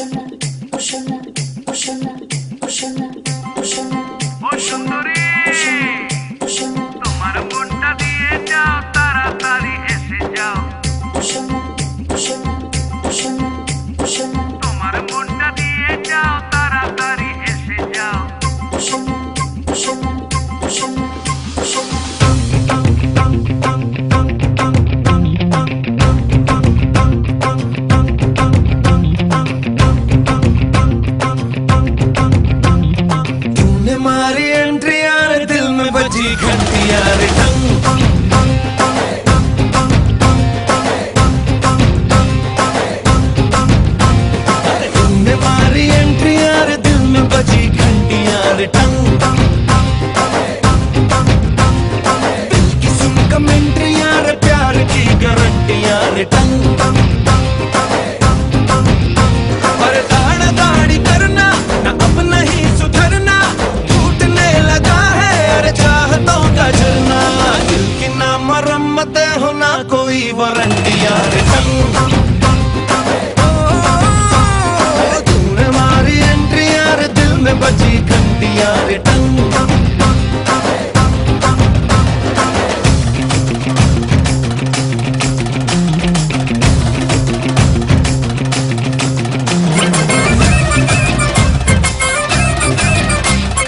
সুন্দরী, তোমার মনটা দিয়ে যাও, তাড়াতাড়ি এসে যাও। তোমার মনটা দিয়ে যাও, তাড়াতাড়ি এসে যাও। तूने मारी एंट्री यार, दिल में बजी घंटी यार, टंग। तूने मारी एंट्री यार, दिल में बजी घंटी यार, टंग। दिल की सुन कमेंट्री यार, प्यार की गारंटी यार, टंग। पर दाढ़ा दाढ़ी करना ना, अब नहीं सुधरना, टूटने लगा है अरे चाहतों का झरना। दिल की ना मरम्मत हो ना कोई वारंटी यार।